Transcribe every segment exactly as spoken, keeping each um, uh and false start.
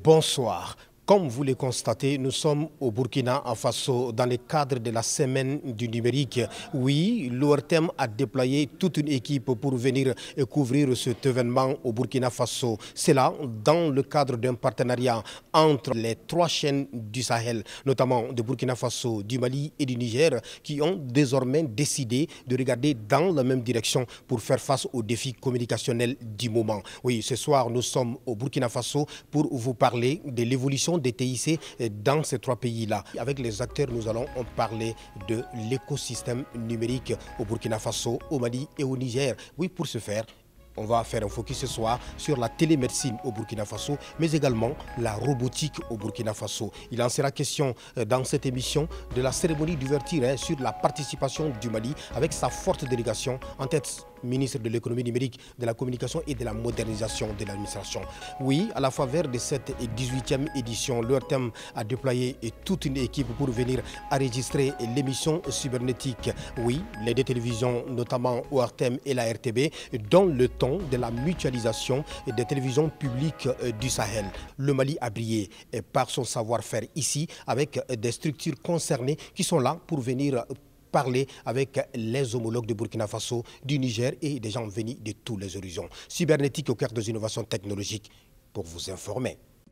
Bonsoir. Comme vous le constatez, nous sommes au Burkina Faso dans le cadre de la semaine du numérique. Oui, l'O R T M a déployé toute une équipe pour venir couvrir cet événement au Burkina Faso. C'est là dans le cadre d'un partenariat entre les trois chaînes du Sahel, notamment de Burkina Faso, du Mali et du Niger, qui ont désormais décidé de regarder dans la même direction pour faire face aux défis communicationnels du moment. Oui, ce soir, nous sommes au Burkina Faso pour vous parler de l'évolution des T I C dans ces trois pays-là. Avec les acteurs, nous allons parler de l'écosystème numérique au Burkina Faso, au Mali et au Niger. Oui, pour ce faire, on va faire un focus ce soir sur la télémédecine au Burkina Faso, mais également la robotique au Burkina Faso. Il en sera question dans cette émission de la cérémonie d'ouverture hein, sur la participation du Mali avec sa forte délégation en tête ministre de l'économie numérique, de la communication et de la modernisation de l'administration. Oui, à la faveur de cette dix-huitième édition, l'O R T M a déployé toute une équipe pour venir enregistrer l'émission cybernétique. Oui, les deux télévisions, notamment O R T M et la R T B, donnent le ton de la mutualisation des télévisions publiques du Sahel. Le Mali a brillé par son savoir-faire ici avec des structures concernées qui sont là pour venir parler avec les homologues de Burkina Faso, du Niger et des gens venus de tous les horizons. Cybernétique au cœur des innovations technologiques pour vous informer.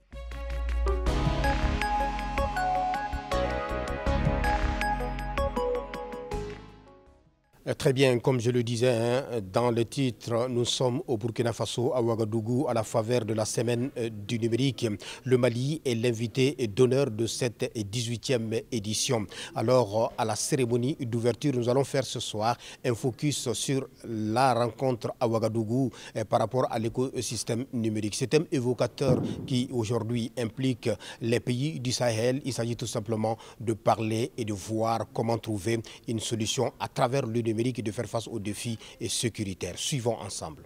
Très bien, comme je le disais hein, dans le titre, nous sommes au Burkina Faso, à Ouagadougou, à la faveur de la semaine du numérique. Le Mali est l'invité d'honneur de cette dix-huitième édition. Alors, à la cérémonie d'ouverture, nous allons faire ce soir un focus sur la rencontre à Ouagadougou eh, par rapport à l'écosystème numérique. C'est un évocateur qui aujourd'hui implique les pays du Sahel. Il s'agit tout simplement de parler et de voir comment trouver une solution à travers le numérique et de faire face aux défis sécuritaires. Suivons ensemble.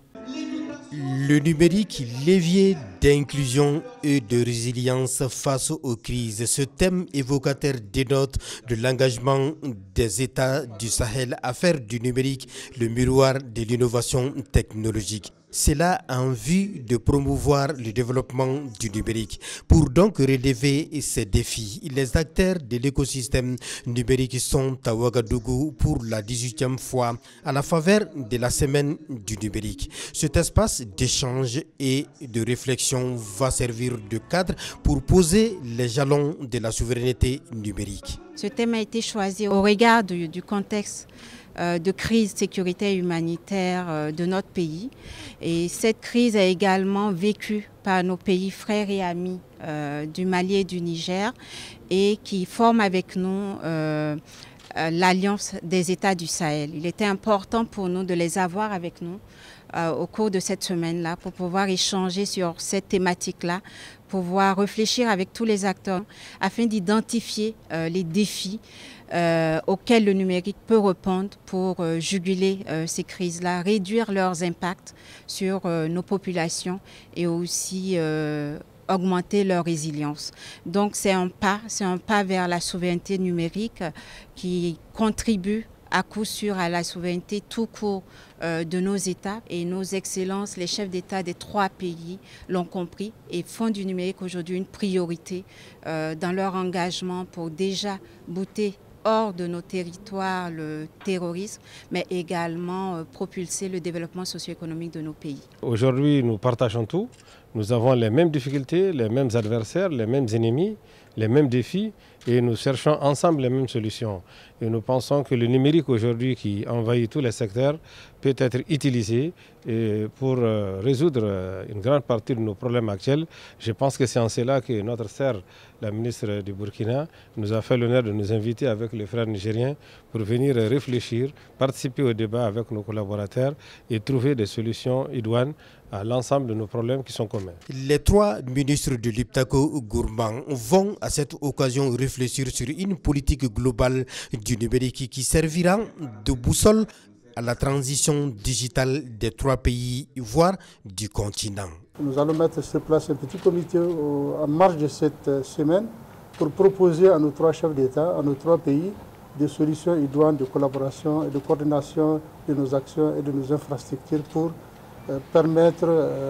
Le numérique, levier d'inclusion et de résilience face aux crises. Ce thème évocateur dénote de l'engagement des États du Sahel à faire du numérique le miroir de l'innovation technologique. Cela en vue de promouvoir le développement du numérique. Pour donc relever ces défis, les acteurs de l'écosystème numérique sont à Ouagadougou pour la dix-huitième fois à la faveur de la semaine du numérique. Cet espace d'échange et de réflexion va servir de cadre pour poser les jalons de la souveraineté numérique. Ce thème a été choisi au regard du, du contexte de crise sécuritaire et humanitaire de notre pays. Et cette crise est également vécue par nos pays frères et amis euh, du Mali et du Niger et qui forment avec nous euh, l'Alliance des États du Sahel. Il était important pour nous de les avoir avec nous euh, au cours de cette semaine-là pour pouvoir échanger sur cette thématique-là, pouvoir réfléchir avec tous les acteurs afin d'identifier euh, les défis Euh, auxquels le numérique peut répondre pour euh, juguler euh, ces crises-là, réduire leurs impacts sur euh, nos populations et aussi euh, augmenter leur résilience. Donc c'est un pas, c'est un pas vers la souveraineté numérique qui contribue à coup sûr à la souveraineté tout court euh, de nos États. Et nos excellences, les chefs d'État des trois pays l'ont compris et font du numérique aujourd'hui une priorité euh, dans leur engagement pour déjà bouter hors de nos territoires le terrorisme, mais également euh, propulser le développement socio-économique de nos pays. Aujourd'hui, nous partageons tout. Nous avons les mêmes difficultés, les mêmes adversaires, les mêmes ennemis, les mêmes défis et nous cherchons ensemble les mêmes solutions. Et nous pensons que le numérique aujourd'hui qui envahit tous les secteurs peut être utilisé pour résoudre une grande partie de nos problèmes actuels. Je pense que c'est en cela que notre sœur, la ministre du Burkina, nous a fait l'honneur de nous inviter avec les frères nigériens pour venir réfléchir, participer au débat avec nos collaborateurs et trouver des solutions idoines à l'ensemble de nos problèmes qui sont communs. Les trois ministres de l'Iptako Gourmand vont à cette occasion réfléchir sur une politique globale du numérique qui servira de boussole à la transition digitale des trois pays, voire du continent. Nous allons mettre sur place un petit comité en marge de cette semaine pour proposer à nos trois chefs d'État, à nos trois pays, des solutions idoines de collaboration et de coordination de nos actions et de nos infrastructures pour euh, permettre euh,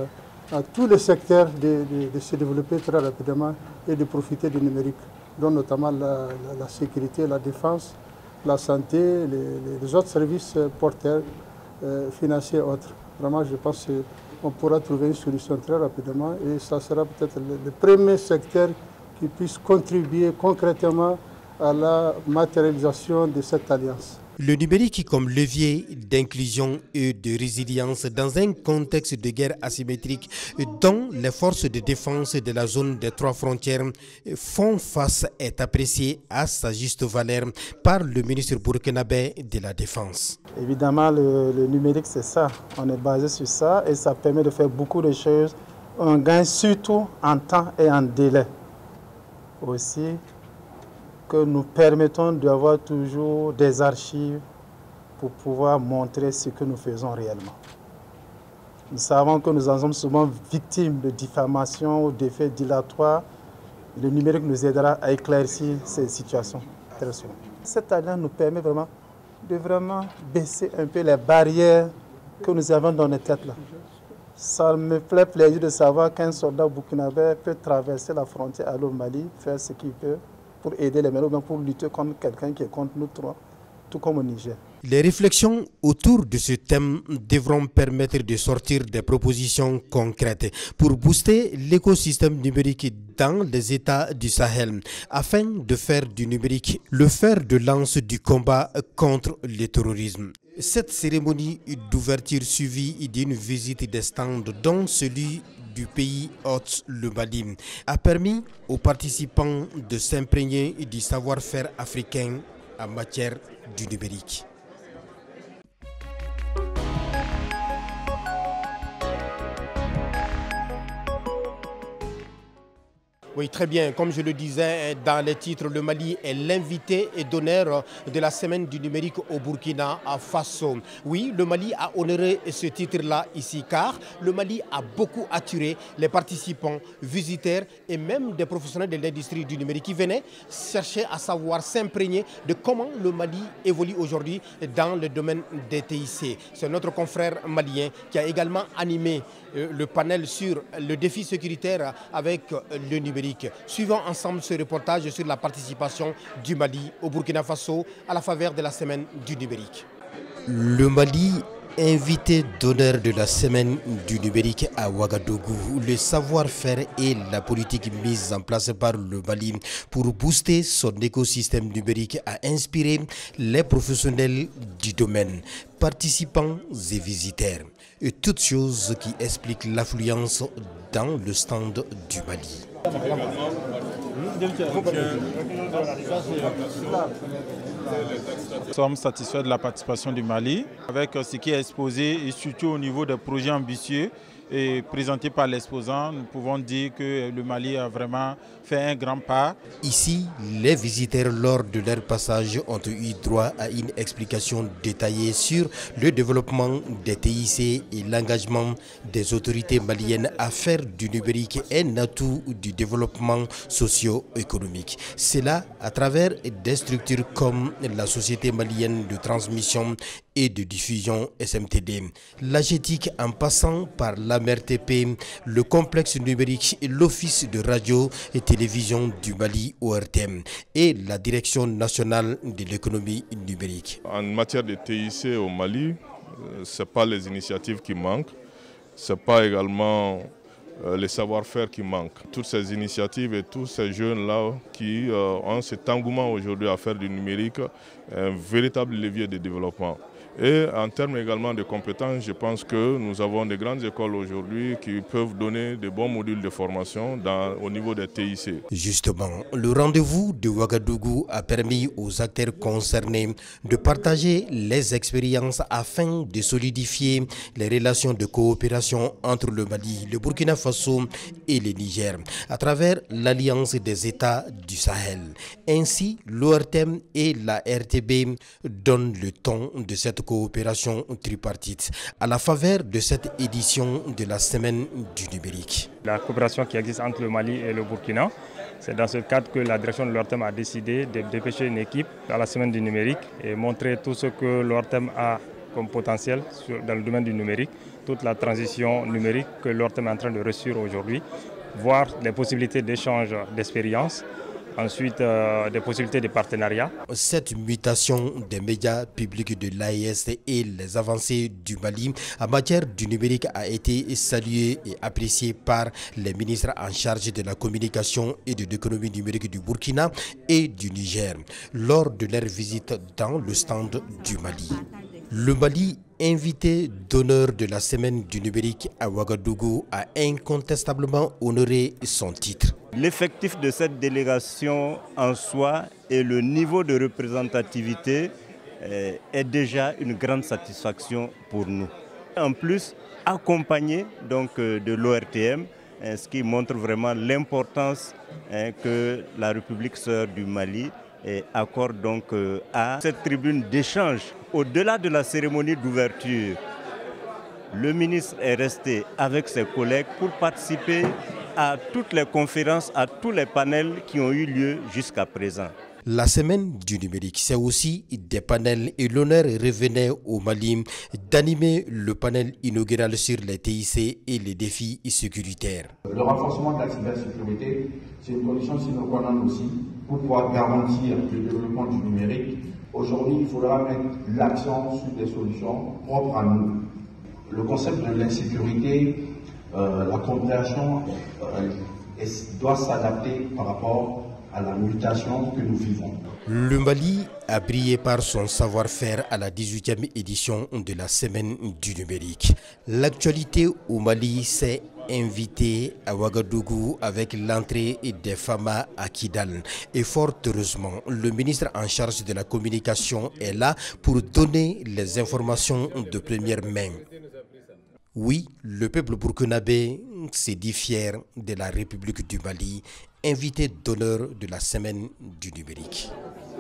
à tous les secteurs de, de, de se développer très rapidement et de profiter du numérique, dont notamment la, la, la sécurité, la défense, la santé, les, les autres services porteurs, euh, financiers et autres. Vraiment, je pense qu'on pourra trouver une solution très rapidement et ça sera peut-être le, le premier secteur qui puisse contribuer concrètement à la matérialisation de cette alliance. Le numérique comme levier d'inclusion et de résilience dans un contexte de guerre asymétrique dont les forces de défense de la zone des trois frontières font face est apprécié à sa juste valeur par le ministre burkinabé de la Défense. Évidemment, le, le numérique, c'est ça. On est basé sur ça et ça permet de faire beaucoup de choses. On gagne surtout en temps et en délai. Aussi, que nous permettons d'avoir toujours des archives pour pouvoir montrer ce que nous faisons réellement. Nous savons que nous en sommes souvent victimes de diffamation ou d'effets dilatoires. Le numérique nous aidera à éclaircir ces situations très souvent. Cette alliance nous permet vraiment de vraiment baisser un peu les barrières que nous avons dans nos têtes là. Ça me fait plaisir de savoir qu'un soldat burkinabé peut traverser la frontière aller au Mali, faire ce qu'il peut pour aider les Maliens ou bien pour lutter contre quelqu'un qui est contre nous trois, tout comme au Niger. Les réflexions autour de ce thème devront permettre de sortir des propositions concrètes pour booster l'écosystème numérique dans les États du Sahel, afin de faire du numérique le fer de lance du combat contre le terrorisme. Cette cérémonie d'ouverture suivie d'une visite des stands, dont celui du pays hôte, le Mali, a permis aux participants de s'imprégner du savoir-faire africain en matière du numérique. Oui, très bien. Comme je le disais dans les titres, le Mali est l'invité et d'honneur de la semaine du numérique au Burkina Faso. Oui, le Mali a honoré ce titre-là ici car le Mali a beaucoup attiré les participants, visiteurs et même des professionnels de l'industrie du numérique qui venaient chercher à savoir, s'imprégner de comment le Mali évolue aujourd'hui dans le domaine des T I C. C'est notre confrère malien qui a également animé le panel sur le défi sécuritaire avec le numérique. Suivons ensemble ce reportage sur la participation du Mali au Burkina Faso à la faveur de la semaine du numérique. Le Mali, invité d'honneur de la semaine du numérique à Ouagadougou, le savoir-faire et la politique mise en place par le Mali pour booster son écosystème numérique a inspiré les professionnels du domaine, participants et visiteurs. Et toutes choses qui expliquent l'affluence dans le stand du Mali. Nous sommes satisfaits de la participation du Mali avec ce qui est exposé et surtout au niveau des projets ambitieux et présentés par l'exposant. Nous pouvons dire que le Mali a vraiment fait un grand pas. Ici, les visiteurs lors de leur passage ont eu droit à une explication détaillée sur le développement des T I C et l'engagement des autorités maliennes à faire du numérique un atout du développement socio-économique. C'est là à travers des structures comme la Société malienne de transmission et de diffusion S M T D, l'AGETIC en passant par l'A M R T P, le complexe numérique et l'Office de radio et télévision du Mali O R T M et la Direction nationale de l'économie numérique. En matière de T I C au Mali, ce n'est pas les initiatives qui manquent, ce n'est pas également les savoir-faire qui manquent. Toutes ces initiatives et tous ces jeunes-là qui euh, ont cet engouement aujourd'hui à faire du numérique, un véritable levier de développement. Et en termes également de compétences, je pense que nous avons des grandes écoles aujourd'hui qui peuvent donner de bons modules de formation dans, au niveau des T I C. Justement, le rendez-vous de Ouagadougou a permis aux acteurs concernés de partager les expériences afin de solidifier les relations de coopération entre le Mali, le Burkina Faso et le Niger à travers l'Alliance des États du Sahel. Ainsi, l'O R T M et la R T B donnent le ton de cette coopération tripartite à la faveur de cette édition de la semaine du numérique. La coopération qui existe entre le Mali et le Burkina, c'est dans ce cadre que la direction de l'O R T M a décidé de dépêcher une équipe à la semaine du numérique et montrer tout ce que l'O R T M a comme potentiel dans le domaine du numérique, toute la transition numérique que l'ORTEM est en train de réussir aujourd'hui, voir les possibilités d'échange d'expériences, ensuite euh, des possibilités de partenariat. Cette mutation des médias publics de l'A E S et les avancées du Mali en matière du numérique a été saluée et appréciée par les ministres en charge de la communication et de l'économie numérique du Burkina et du Niger lors de leur visite dans le stand du Mali. Le Mali, invité d'honneur de la semaine du numérique à Ouagadougou, a incontestablement honoré son titre. L'effectif de cette délégation en soi et le niveau de représentativité est déjà une grande satisfaction pour nous. En plus, accompagné donc de l'O R T M, ce qui montre vraiment l'importance que la République sœur du Mali accorde donc à cette tribune d'échange. Au-delà de la cérémonie d'ouverture, le ministre est resté avec ses collègues pour participer à toutes les conférences, à tous les panels qui ont eu lieu jusqu'à présent. La semaine du numérique, c'est aussi des panels et l'honneur revenait au Mali d'animer le panel inaugural sur les T I C et les défis sécuritaires. Le renforcement de la cybersécurité, c'est une condition sine qua non aussi pour pouvoir garantir le développement du numérique. Aujourd'hui, il faudra mettre l'accent sur des solutions propres à nous. Le concept de l'insécurité, euh, la compréhension euh, doit s'adapter par rapport à la mutation que nous vivons. Le Mali a brillé par son savoir-faire à la dix-huitième édition de la Semaine du numérique. L'actualité au Mali s'est invitée à Ouagadougou avec l'entrée des Fama à Kidal. Et fort heureusement, le ministre en charge de la communication est là pour donner les informations de première main. Oui, le peuple burkinabé s'est dit fier de la République du Mali, invité d'honneur de la Semaine du numérique.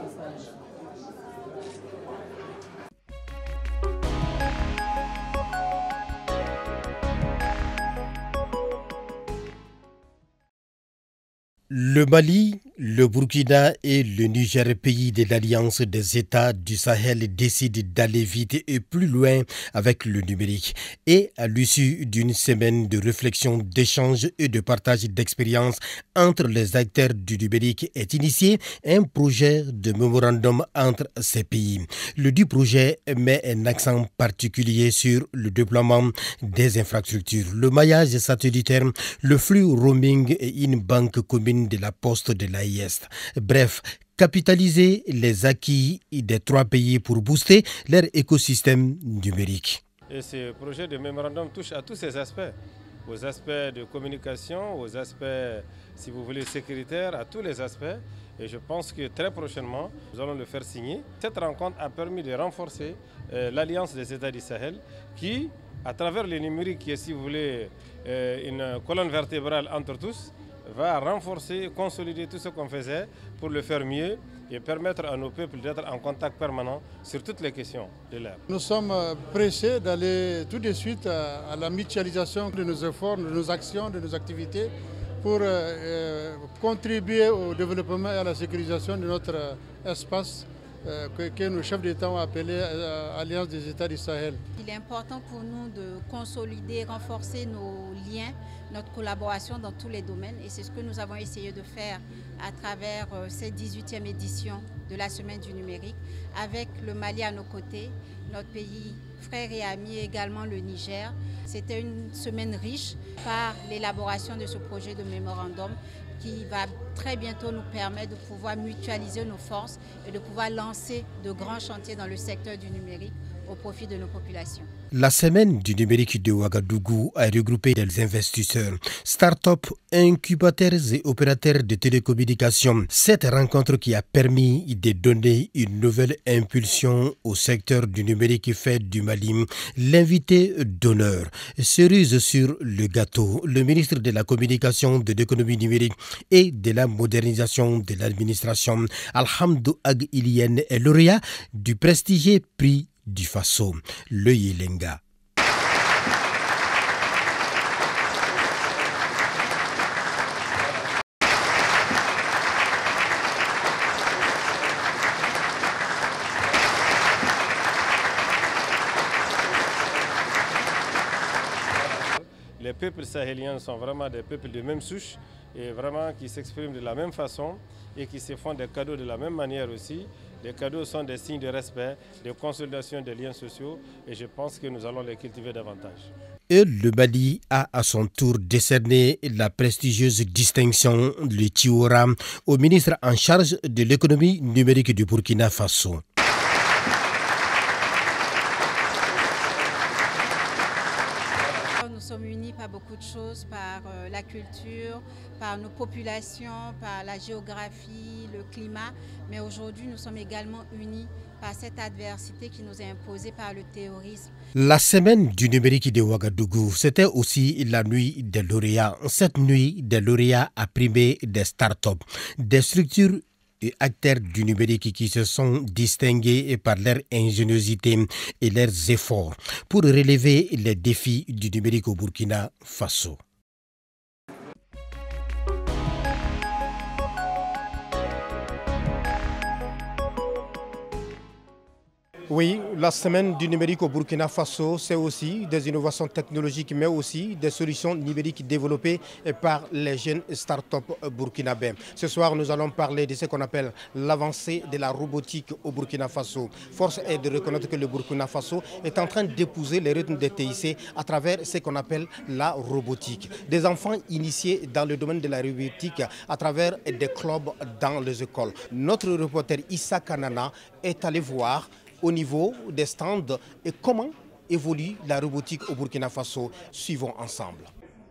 Le Mali, le Burkina et le Niger, pays de l'Alliance des États du Sahel, décident d'aller vite et plus loin avec le numérique. Et à l'issue d'une semaine de réflexion, d'échange et de partage d'expériences entre les acteurs du numérique est initié un projet de mémorandum entre ces pays. Le dit projet met un accent particulier sur le déploiement des infrastructures, le maillage satellitaire, le flux roaming et une banque commune de la poste de l'A I S. Bref, capitaliser les acquis des trois pays pour booster leur écosystème numérique. Et ce projet de mémorandum touche à tous ces aspects, aux aspects de communication, aux aspects, si vous voulez, sécuritaires, à tous les aspects. Et je pense que très prochainement, nous allons le faire signer. Cette rencontre a permis de renforcer euh, l'Alliance des États du Sahel qui, à travers le numérique, qui est, si vous voulez, euh, une colonne vertébrale entre tous, va renforcer, consolider tout ce qu'on faisait pour le faire mieux et permettre à nos peuples d'être en contact permanent sur toutes les questions de l'ère. Nous sommes pressés d'aller tout de suite à la mutualisation de nos efforts, de nos actions, de nos activités pour euh, contribuer au développement et à la sécurisation de notre espace euh, que, que nos chefs d'État ont appelé euh, Alliance des États du Sahel. Il est important pour nous de consolider, renforcer nos liens, notre collaboration dans tous les domaines et c'est ce que nous avons essayé de faire à travers euh, cette dix-huitième édition de la Semaine du numérique avec le Mali à nos côtés, notre pays frère et ami également le Niger. C'était une semaine riche par l'élaboration de ce projet de mémorandum qui va très bientôt nous permettre de pouvoir mutualiser nos forces et de pouvoir lancer de grands chantiers dans le secteur du numérique au profit de nos populations. La semaine du numérique de Ouagadougou a regroupé des investisseurs, start-up, incubateurs et opérateurs de télécommunications. Cette rencontre qui a permis de donner une nouvelle impulsion au secteur du numérique fait du Mali. L'invité d'honneur, cerise sur le gâteau, le ministre de la Communication, de l'économie numérique et de la modernisation de l'administration, Alhamdou Ag Ilien, est lauréat du prestigieux prix du Faso, le Yelenga. peuples sahéliens sont vraiment des peuples de même souche et vraiment qui s'expriment de la même façon et qui se font des cadeaux de la même manière aussi. Les cadeaux sont des signes de respect, de consolidation des liens sociaux et je pense que nous allons les cultiver davantage. Et le Mali a à son tour décerné la prestigieuse distinction de Tiora au ministre en charge de l'économie numérique du Burkina Faso. Nous sommes unis par beaucoup de choses, par euh, la culture, par nos populations, par la géographie, le climat. Mais aujourd'hui, nous sommes également unis par cette adversité qui nous est imposée par le terrorisme. La semaine du numérique de Ouagadougou, c'était aussi la nuit des lauréats. Cette nuit des lauréats a primé des startups, des structures et acteurs du numérique qui se sont distingués par leur ingéniosité et leurs efforts pour relever les défis du numérique au Burkina Faso. Oui, la semaine du numérique au Burkina Faso, c'est aussi des innovations technologiques, mais aussi des solutions numériques développées par les jeunes start-up burkinabés. Ce soir, nous allons parler de ce qu'on appelle l'avancée de la robotique au Burkina Faso. Force est de reconnaître que le Burkina Faso est en train d'épouser les rythmes des T I C à travers ce qu'on appelle la robotique. Des enfants initiés dans le domaine de la robotique à travers des clubs dans les écoles. Notre reporter Issa Kanana est allé voir au niveau des stands et comment évolue la robotique au Burkina Faso. Suivons ensemble.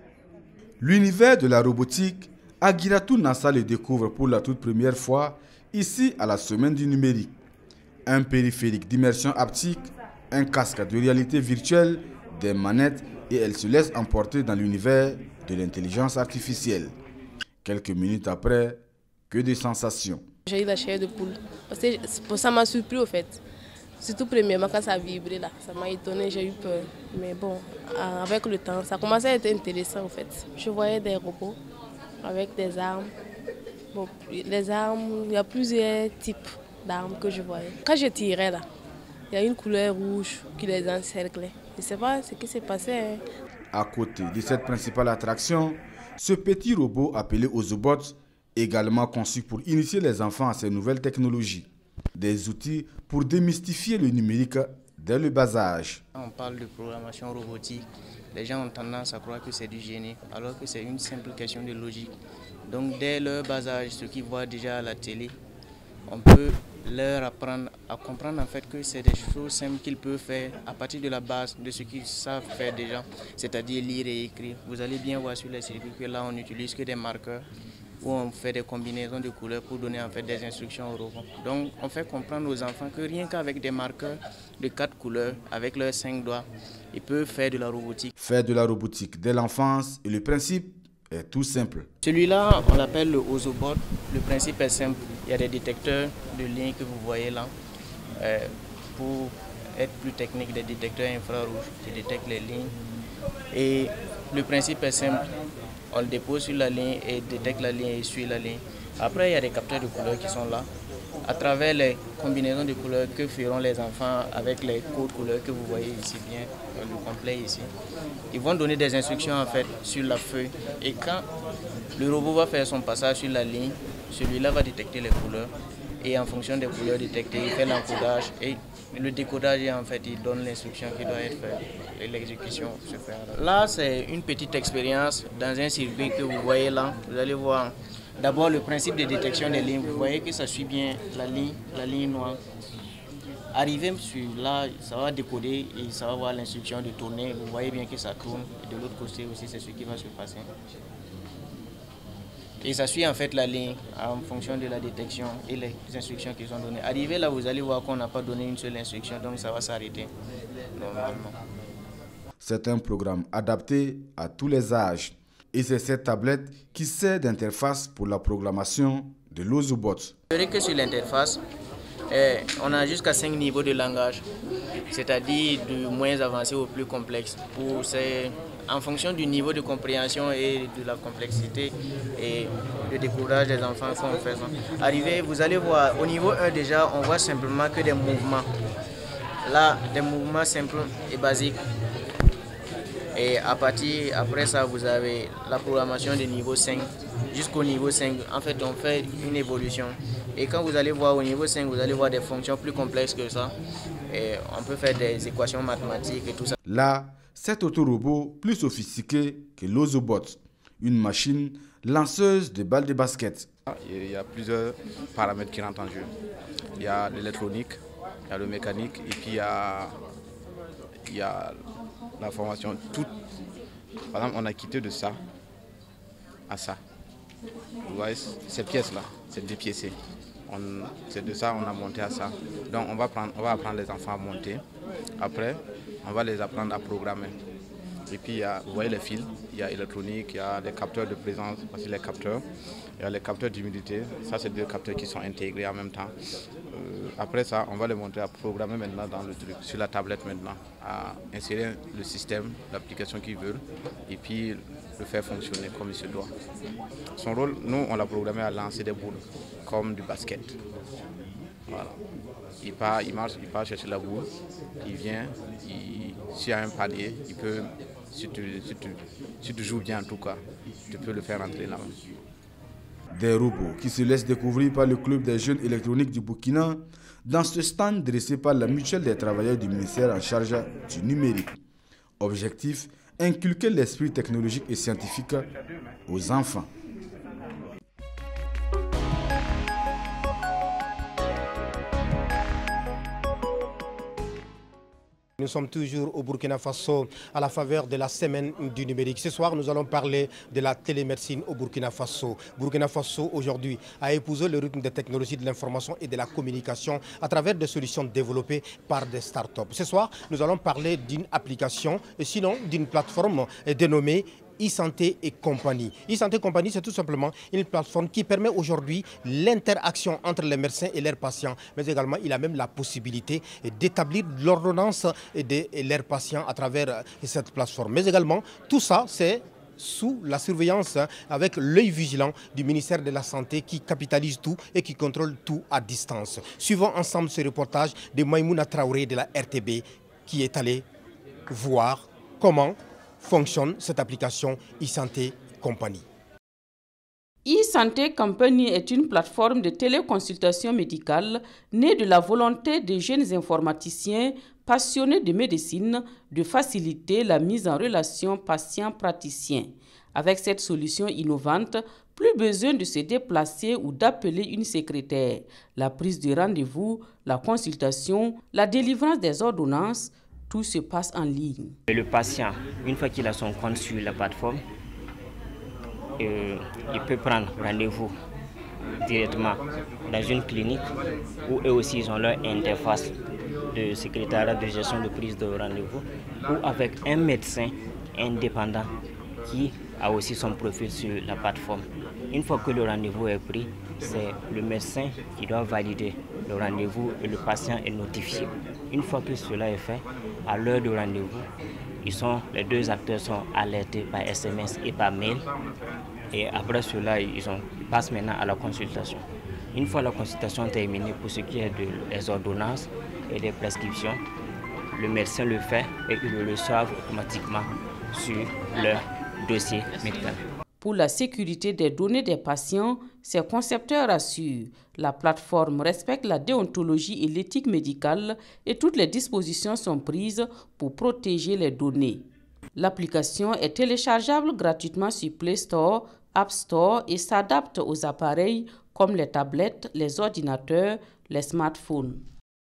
L'univers de la robotique, Aguiratou Nassa le découvre pour la toute première fois ici à la semaine du numérique. Un périphérique d'immersion haptique, un casque de réalité virtuelle, des manettes et elle se laisse emporter dans l'univers de l'intelligence artificielle. Quelques minutes après, que de sensations. J'ai eu la chair de poule. Parce que ça m'a surpris au fait. Surtout premièrement quand ça a vibré là, ça m'a étonné, j'ai eu peur. Mais bon, avec le temps, ça commençait à être intéressant en fait. Je voyais des robots avec des armes. Bon, les armes, il y a plusieurs types d'armes que je voyais. Quand je tirais là, il y a une couleur rouge qui les encerclait. Je ne sais pas ce qui s'est passé. Hein. À côté de cette principale attraction, ce petit robot appelé Ozobot, également conçu pour initier les enfants à ces nouvelles technologies. Des outils pour démystifier le numérique dès le bas âge. On parle de programmation robotique. Les gens ont tendance à croire que c'est du génie, alors que c'est une simple question de logique. Donc dès leur bas âge, ceux qui voient déjà à la télé, on peut leur apprendre à comprendre en fait que c'est des choses simples qu'ils peuvent faire à partir de la base de ce qu'ils savent faire déjà, c'est-à-dire lire et écrire. Vous allez bien voir sur les circuits que là on n'utilise que des marqueurs, où on fait des combinaisons de couleurs pour donner en fait des instructions au robot. Donc on fait comprendre aux enfants que rien qu'avec des marqueurs de quatre couleurs, avec leurs cinq doigts, ils peuvent faire de la robotique. Faire de la robotique dès l'enfance et le principe est tout simple. Celui-là, on l'appelle le Ozobot. Le principe est simple. Il y a des détecteurs de lignes que vous voyez là. Euh, pour être plus technique, des détecteurs infrarouges qui détectent les lignes. Et le principe est simple. On le dépose sur la ligne et détecte la ligne et suit la ligne. Après, il y a des capteurs de couleurs qui sont là. À travers les combinaisons de couleurs que feront les enfants avec les codes couleurs que vous voyez ici bien, le complet ici, ils vont donner des instructions en fait sur la feuille. Et quand le robot va faire son passage sur la ligne, celui-là va détecter les couleurs. Et en fonction des couleurs détectées, il fait l'encodage et le décodage, en fait, il donne l'instruction qui doit être faite et l'exécution se fait. Là, c'est une petite expérience dans un circuit que vous voyez là. Vous allez voir d'abord le principe de détection des lignes. Vous voyez que ça suit bien la ligne, la ligne noire. Arrivé sur là, ça va décoder et ça va voir l'instruction de tourner. Vous voyez bien que ça tourne. Et de l'autre côté aussi, c'est ce qui va se passer. Et ça suit en fait la ligne en fonction de la détection et les instructions qui sont données. Arrivé là, vous allez voir qu'on n'a pas donné une seule instruction, donc ça va s'arrêter normalement. C'est un programme adapté à tous les âges. Et c'est cette tablette qui sert d'interface pour la programmation de l'Ozobot. Je dirais que sur l'interface, eh, on a jusqu'à cinq niveaux de langage, c'est-à-dire du moins avancé au plus complexe. Pour ces... En fonction du niveau de compréhension et de la complexité et le décourage des enfants qu'on fait. Arrivé, vous allez voir, au niveau un déjà, on voit simplement que des mouvements. Là, des mouvements simples et basiques. Et à partir, après ça, vous avez la programmation de niveau cinq jusqu'au niveau cinq. En fait, on fait une évolution. Et quand vous allez voir au niveau cinq, vous allez voir des fonctions plus complexes que ça. Et on peut faire des équations mathématiques et tout ça. Là, cet autorobot plus sophistiqué que l'Ozobot, une machine lanceuse de balles de basket. Il y a plusieurs paramètres qui rentrent en jeu. Il y a l'électronique, il y a le mécanique et puis il y a, il y a la formation. Tout, par exemple, on a quitté de ça à ça. Vous voyez, ces pièces-là, c'est dépiécé. C'est de ça on a monté à ça. Donc on va, prendre, on va apprendre les enfants à monter. Après, on va les apprendre à programmer. Et puis, il y a, vous voyez les fils, il y a électronique, il y a les capteurs de présence, voici les capteurs. Il y a les capteurs d'humidité, ça c'est deux capteurs qui sont intégrés en même temps. Euh, après ça, on va les montrer à programmer maintenant dans le truc, sur la tablette maintenant, à insérer le système, l'application qu'ils veulent, et puis le faire fonctionner comme il se doit. Son rôle, nous, on l'a programmé à lancer des boules, comme du basket. Voilà. Il part, il marche, il part chercher la boule, il vient, s'il y a un panier, il peut, si tu, si, tu, si tu joues bien en tout cas, tu peux le faire entrer là-bas. Des robots qui se laissent découvrir par le club des jeunes électroniques du Burkina dans ce stand dressé par la mutuelle des travailleurs du ministère en charge du numérique. Objectif, inculquer l'esprit technologique et scientifique aux enfants. Nous sommes toujours au Burkina Faso à la faveur de la semaine du numérique. Ce soir, nous allons parler de la télémédecine au Burkina Faso. Burkina Faso, aujourd'hui, a épousé le rythme des technologies de l'information et de la communication à travers des solutions développées par des startups. Ce soir, nous allons parler d'une application, sinon d'une plateforme dénommée e-santé et compagnie. e-santé et compagnie, c'est tout simplement une plateforme qui permet aujourd'hui l'interaction entre les médecins et leurs patients, mais également il a même la possibilité d'établir l'ordonnance de leurs patients à travers cette plateforme. Mais également, tout ça, c'est sous la surveillance avec l'œil vigilant du ministère de la Santé qui capitalise tout et qui contrôle tout à distance. Suivons ensemble ce reportage de Maïmouna Traoré de la R T B qui est allé voir comment fonctionne cette application e-santé compagnie. E-santé compagnie est une plateforme de téléconsultation médicale née de la volonté des jeunes informaticiens passionnés de médecine de faciliter la mise en relation patient-praticien. Avec cette solution innovante, plus besoin de se déplacer ou d'appeler une secrétaire. La prise de rendez-vous, la consultation, la délivrance des ordonnances, tout se passe en ligne. Le patient, une fois qu'il a son compte sur la plateforme, euh, il peut prendre rendez-vous directement dans une clinique où eux aussi ils ont leur interface de secrétariat de gestion de prise de rendez-vous ou avec un médecin indépendant qui a aussi son profil sur la plateforme. Une fois que le rendez-vous est pris, c'est le médecin qui doit valider le rendez-vous et le patient est notifié. Une fois que cela est fait, à l'heure du rendez-vous, ils sont, les deux acteurs sont alertés par S M S et par mail. Et après cela, ils, ont, ils passent maintenant à la consultation. Une fois la consultation terminée, pour ce qui est des ordonnances et des prescriptions, le médecin le fait et ils le reçoivent automatiquement sur leur dossier médical. Pour la sécurité des données des patients, ces concepteurs assurent la plateforme respecte la déontologie et l'éthique médicale et toutes les dispositions sont prises pour protéger les données. L'application est téléchargeable gratuitement sur Play Store, App Store et s'adapte aux appareils comme les tablettes, les ordinateurs, les smartphones.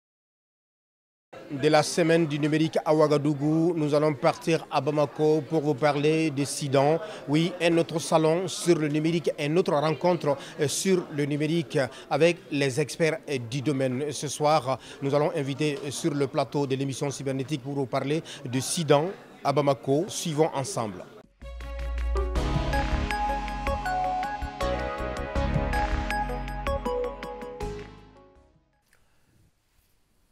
De la semaine du numérique à Ouagadougou, nous allons partir à Bamako pour vous parler de SIDAN. Oui, un autre salon sur le numérique, une autre rencontre sur le numérique avec les experts du domaine. Ce soir, nous allons inviter sur le plateau de l'émission cybernétique pour vous parler de SIDAN à Bamako. Suivons ensemble.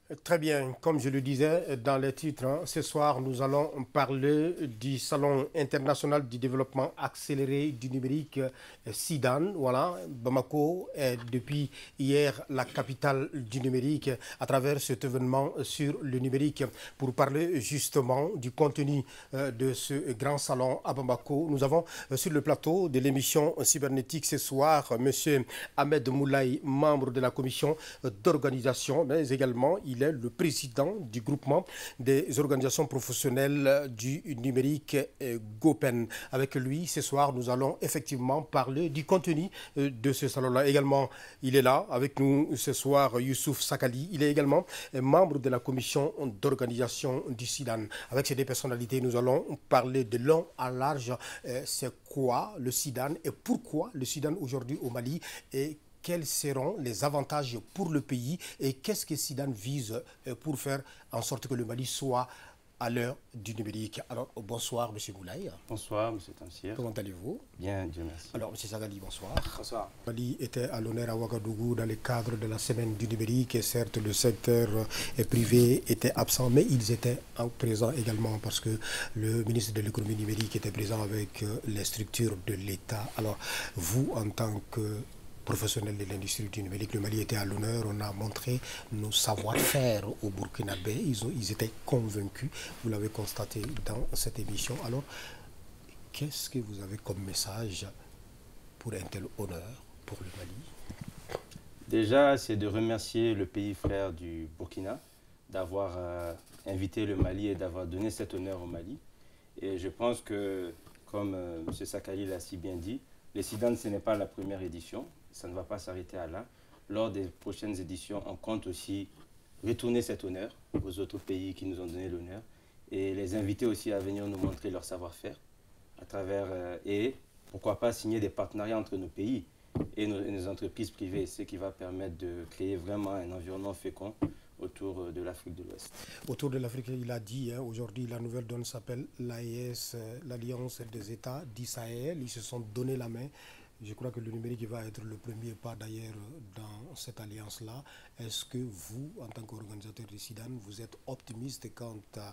Très bien, comme je le disais dans les titres, hein, ce soir nous allons parler du Salon international du développement accéléré du numérique SIDAN. Voilà, Bamako est depuis hier la capitale du numérique à travers cet événement sur le numérique. Pour parler justement du contenu euh, de ce grand salon à Bamako, nous avons euh, sur le plateau de l'émission cybernétique ce soir M. Ahmed Moulaye, membre de la commission d'organisation, mais également il Il est le président du groupement des organisations professionnelles du numérique GOPEN. Avec lui, ce soir, nous allons effectivement parler du contenu de ce salon-là. Également, il est là avec nous ce soir, Youssouf Sakali. Il est également membre de la commission d'organisation du SIDAN. Avec ces deux personnalités, nous allons parler de long à large. C'est quoi le SIDAN et pourquoi le SIDAN aujourd'hui au Mali et quels seront les avantages pour le pays et qu'est-ce que SIDAN vise pour faire en sorte que le Mali soit à l'heure du numérique. Alors, bonsoir, M. Moulaye. Bonsoir, M. Tamsir. Comment allez-vous? Bien, Dieu merci. Alors, M. Sagali, bonsoir. Bonsoir. Mali était à l'honneur à Ouagadougou dans le cadre de la semaine du numérique. Et certes, le secteur privé était absent, mais ils étaient présents également parce que le ministre de l'économie numérique était présent avec les structures de l'État. Alors, vous, en tant que professionnels de l'industrie du numérique, le Mali était à l'honneur, on a montré nos savoir-faire au Burkinabé, ils, ont, ils étaient convaincus, vous l'avez constaté dans cette émission. Alors, qu'est-ce que vous avez comme message pour un tel honneur pour le Mali? Déjà, c'est de remercier le pays frère du Burkina d'avoir euh, invité le Mali et d'avoir donné cet honneur au Mali. Et je pense que, comme euh, M. Sakali l'a si bien dit, les SIDAN, ce n'est pas la première édition. Ça ne va pas s'arrêter à là. Lors des prochaines éditions, on compte aussi retourner cet honneur aux autres pays qui nous ont donné l'honneur et les inviter aussi à venir nous montrer leur savoir-faire à travers euh, et pourquoi pas signer des partenariats entre nos pays et nos, et nos entreprises privées, ce qui va permettre de créer vraiment un environnement fécond autour de l'Afrique de l'Ouest. Autour de l'Afrique, il a dit, hein, aujourd'hui la nouvelle donne s'appelle l'A E S, l'Alliance des États du Sahel. Ils se sont donné la main. Je crois que le numérique va être le premier pas d'ailleurs dans cette alliance-là. Est-ce que vous, en tant qu'organisateur de SIDAN, vous êtes optimiste quant à,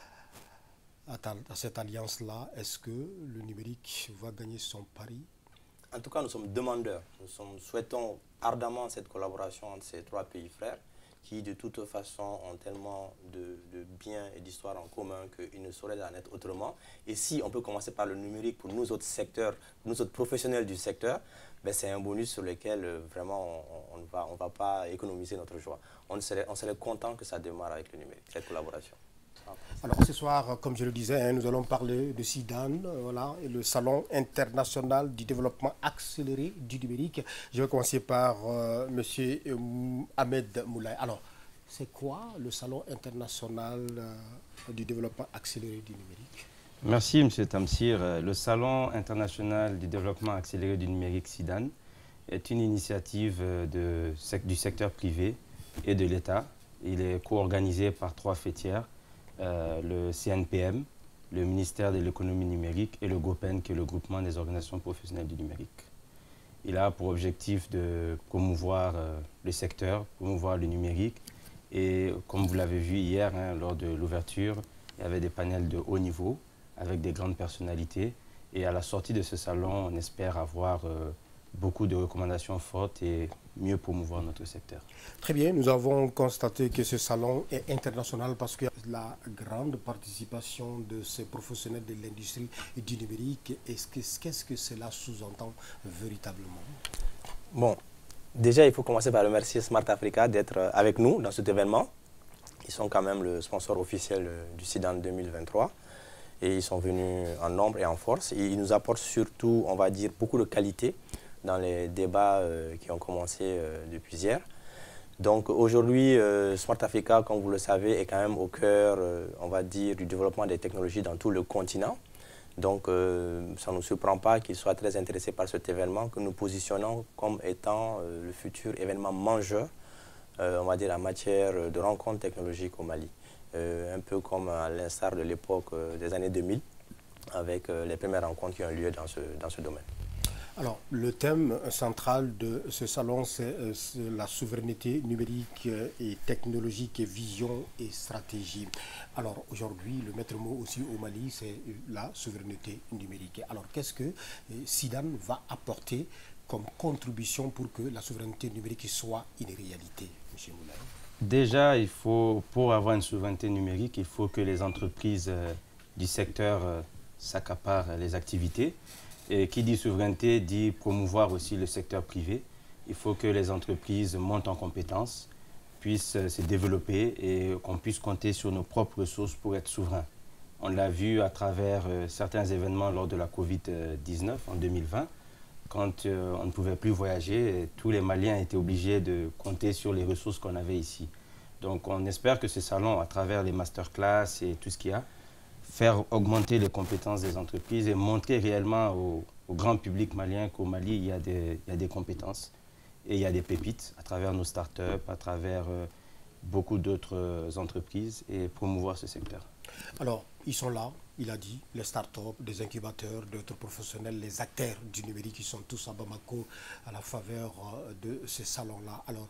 à, à cette alliance-là? Est-ce que le numérique va gagner son pari? En tout cas, nous sommes demandeurs. Nous sommes, souhaitons ardemment cette collaboration entre ces trois pays frères qui, de toute façon, ont tellement de, de biens et d'histoires en commun qu'il ne saurait en être autrement. Et si on peut commencer par le numérique pour nous autres secteurs, nous autres professionnels du secteur, ben c'est un bonus sur lequel euh, vraiment on ne va, on va pas économiser notre joie. On serait, on serait content que ça démarre avec le numérique, cette collaboration. Alors ce soir, comme je le disais, hein, nous allons parler de SIDAN, euh, voilà, et le Salon international du développement accéléré du numérique. Je vais commencer par euh, M. Euh, Ahmed Moulaye. Alors, c'est quoi le Salon international euh, du développement accéléré du numérique? Merci M. Tamsir. Le Salon international du développement accéléré du numérique SIDAN est une initiative de, du secteur privé et de l'État. Il est co-organisé par trois fêtières. Euh, le C N P M, le ministère de l'économie numérique et le GOPEN, qui est le groupement des organisations professionnelles du numérique. Il a pour objectif de promouvoir euh, le secteur, promouvoir le numérique. Et comme vous l'avez vu hier, hein, lors de l'ouverture, il y avait des panels de haut niveau avec des grandes personnalités. Et à la sortie de ce salon, on espère avoir euh, beaucoup de recommandations fortes et mieux promouvoir notre secteur. Très bien, nous avons constaté que ce salon est international parce que la grande participation de ces professionnels de l'industrie et du numérique, qu'est-ce que cela sous-entend véritablement? Bon, déjà il faut commencer par remercier Smart Africa d'être avec nous dans cet événement. Ils sont quand même le sponsor officiel du SIDAN deux mille vingt-trois et ils sont venus en nombre et en force. Et ils nous apportent surtout, on va dire, beaucoup de qualité dans les débats euh, qui ont commencé euh, depuis hier. Donc aujourd'hui, euh, Smart Africa, comme vous le savez, est quand même au cœur, euh, on va dire, du développement des technologies dans tout le continent. Donc euh, ça ne nous surprend pas qu'ils soient très intéressés par cet événement que nous positionnons comme étant euh, le futur événement majeur, euh, on va dire, en matière de rencontres technologiques au Mali. Euh, un peu comme à l'instar de l'époque euh, des années deux mille, avec euh, les premières rencontres qui ont lieu dans ce, dans ce domaine. Alors, le thème central de ce salon, c'est la souveraineté numérique et technologique, et vision et stratégie. Alors, aujourd'hui, le maître mot aussi au Mali, c'est la souveraineté numérique. Alors, qu'est-ce que SIDAN va apporter comme contribution pour que la souveraineté numérique soit une réalité, M. Moulay? Déjà, il faut, pour avoir une souveraineté numérique, il faut que les entreprises euh, du secteur euh, s'accaparent les activités. Et qui dit souveraineté dit promouvoir aussi le secteur privé. Il faut que les entreprises montent en compétences, puissent euh, se développer et qu'on puisse compter sur nos propres ressources pour être souverains. On l'a vu à travers euh, certains événements lors de la Covid dix-neuf en deux mille vingt, quand euh, on ne pouvait plus voyager, tous les Maliens étaient obligés de compter sur les ressources qu'on avait ici. Donc on espère que ce salon, à travers les masterclass et tout ce qu'il y a, faire augmenter les compétences des entreprises et montrer réellement au, au grand public malien qu'au Mali, il y, a des, il y a des compétences et il y a des pépites à travers nos startups, à travers euh, beaucoup d'autres euh, entreprises et promouvoir ce secteur. Alors, ils sont là, il a dit, les startups, des incubateurs, d'autres professionnels, les acteurs du numérique, ils sont tous à Bamako à la faveur euh, de ce salon-là. Alors,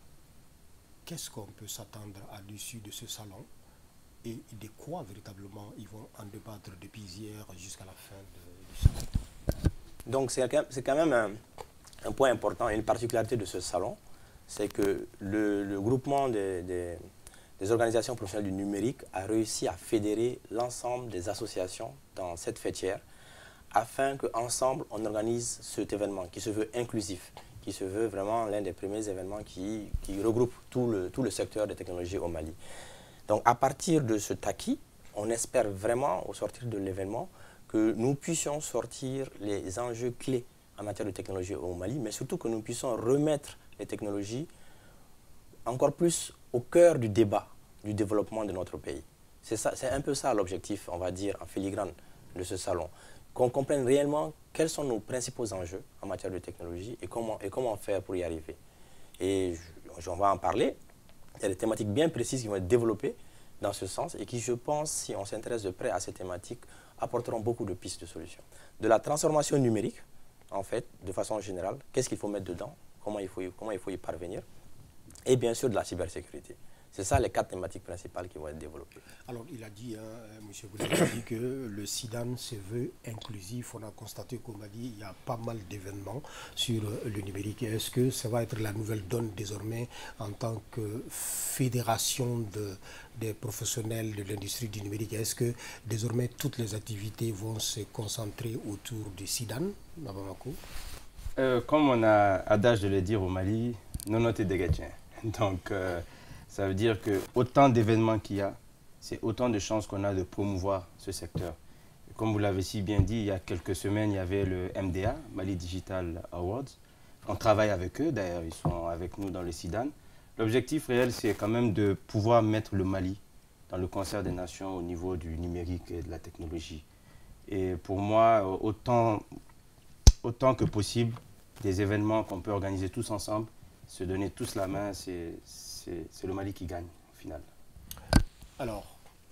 qu'est-ce qu'on peut s'attendre à l'issue de ce salon? Et de quoi véritablement ils vont en débattre depuis hier jusqu'à la fin de, du salon? Donc c'est quand même un, un point important, une particularité de ce salon, c'est que le, le groupement des, des, des organisations professionnelles du numérique a réussi à fédérer l'ensemble des associations dans cette fêtière afin qu'ensemble on organise cet événement qui se veut inclusif, qui se veut vraiment l'un des premiers événements qui, qui regroupe tout le, tout le secteur des technologies au Mali. Donc à partir de ce acquis, on espère vraiment au sortir de l'événement que nous puissions sortir les enjeux clés en matière de technologie au Mali, mais surtout que nous puissions remettre les technologies encore plus au cœur du débat, du développement de notre pays. C'est un peu ça l'objectif, on va dire, en filigrane de ce salon. Qu'on comprenne réellement quels sont nos principaux enjeux en matière de technologie et comment, et comment faire pour y arriver. Et on va en parler. Il y a des thématiques bien précises qui vont être développées dans ce sens et qui, je pense, si on s'intéresse de près à ces thématiques, apporteront beaucoup de pistes de solutions. De la transformation numérique, en fait, de façon générale, qu'est-ce qu'il faut mettre dedans, comment il faut, y, comment il faut y parvenir, et bien sûr de la cybersécurité. C'est ça les quatre thématiques principales qui vont être développées. Alors, il a dit, hein, M. Goulay a dit que le SIDAN se veut inclusif. On a constaté qu'au Mali, il y a pas mal d'événements sur le numérique. Est-ce que ça va être la nouvelle donne désormais en tant que fédération de, des professionnels de l'industrie du numérique? Est-ce que désormais toutes les activités vont se concentrer autour du SIDAN à Bamako? euh, Comme on a adage de le dire au Mali, non noté des Gatien. Donc, euh, ça veut dire que autant d'événements qu'il y a, c'est autant de chances qu'on a de promouvoir ce secteur. Et comme vous l'avez si bien dit, il y a quelques semaines, il y avait le M D A, Mali Digital Awards. On travaille avec eux, d'ailleurs, ils sont avec nous dans le SIDAN. L'objectif réel, c'est quand même de pouvoir mettre le Mali dans le concert des nations au niveau du numérique et de la technologie. Et pour moi, autant, autant que possible, des événements qu'on peut organiser tous ensemble, se donner tous la main, c'est le Mali qui gagne au final. Alors,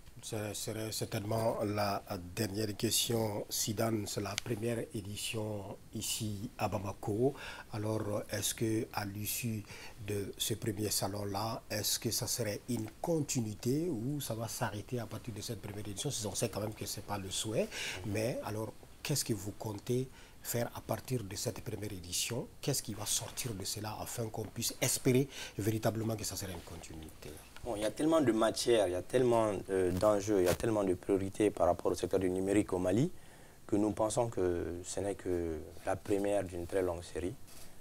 ce serait certainement la dernière question. SIDAN, c'est la première édition ici à Bamako. Alors, est-ce qu'à l'issue de ce premier salon-là, est-ce que ça serait une continuité ou ça va s'arrêter à partir de cette première édition? On sait quand même que ce n'est pas le souhait, mais alors, qu'est-ce que vous comptez faire à partir de cette première édition? Qu'est-ce qui va sortir de cela afin qu'on puisse espérer véritablement que ça sera une continuité? Bon, il y a tellement de matières, il y a tellement euh, d'enjeux, il y a tellement de priorités par rapport au secteur du numérique au Mali que nous pensons que ce n'est que la première d'une très longue série.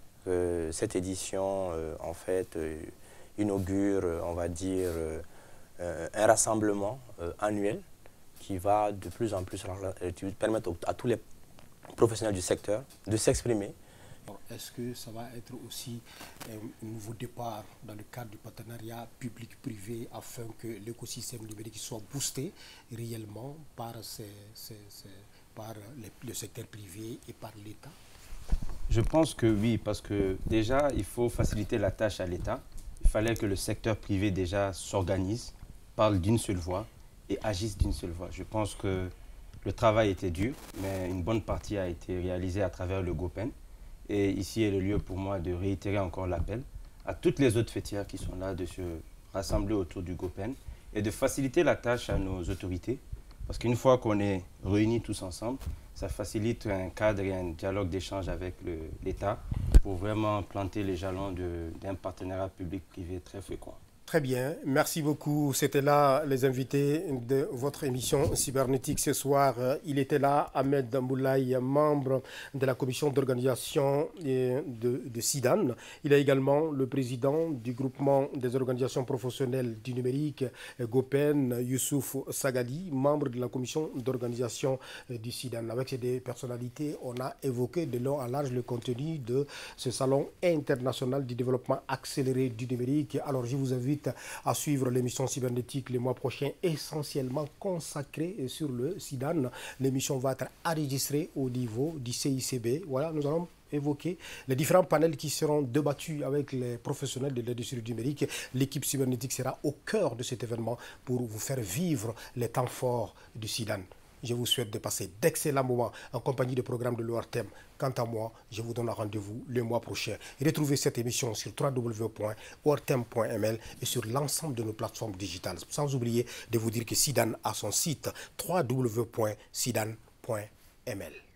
Que cette édition, euh, en fait, euh, inaugure, on va dire, euh, un rassemblement euh, annuel qui va de plus en plus euh, permettre à tous les professionnels du secteur de s'exprimer. Est-ce que ça va être aussi un nouveau départ dans le cadre du partenariat public-privé afin que l'écosystème numérique soit boosté réellement par, ces, ces, ces, par les, le secteur privé et par l'État? Je pense que oui, parce que déjà, il faut faciliter la tâche à l'État. Il fallait que le secteur privé déjà s'organise, parle d'une seule voix et agisse d'une seule voix. Je pense que le travail était dur, mais une bonne partie a été réalisée à travers le GOPEN. Et ici est le lieu pour moi de réitérer encore l'appel à toutes les autres fêtières qui sont là de se rassembler autour du GOPEN et de faciliter la tâche à nos autorités. Parce qu'une fois qu'on est réunis tous ensemble, ça facilite un cadre et un dialogue d'échange avec l'État pour vraiment planter les jalons d'un partenariat public-privé très fréquent. Très bien, merci beaucoup. C'était là les invités de votre émission cybernétique ce soir. Il était là Ahmed Moulaye, membre de la commission d'organisation de, de SIDAN. Il est également le président du groupement des organisations professionnelles du numérique GOPEN, Youssouf Sagadi, membre de la commission d'organisation du SIDAN. Avec ces deux personnalités, on a évoqué de long en large le contenu de ce salon international du développement accéléré du numérique. Alors je vous invite à suivre l'émission cybernétique le mois prochain, essentiellement consacrée sur le SIDAN. L'émission va être enregistrée au niveau du C I C B. Voilà, nous allons évoquer les différents panels qui seront débattus avec les professionnels de l'industrie numérique. L'équipe cybernétique sera au cœur de cet événement pour vous faire vivre les temps forts du SIDAN. Je vous souhaite de passer d'excellents moments en compagnie des programmes de l'ORTEM. Quant à moi, je vous donne rendez-vous le mois prochain. Et retrouvez cette émission sur w w w point ortem point m l et sur l'ensemble de nos plateformes digitales. Sans oublier de vous dire que SIDAN a son site w w w point sidan point m l.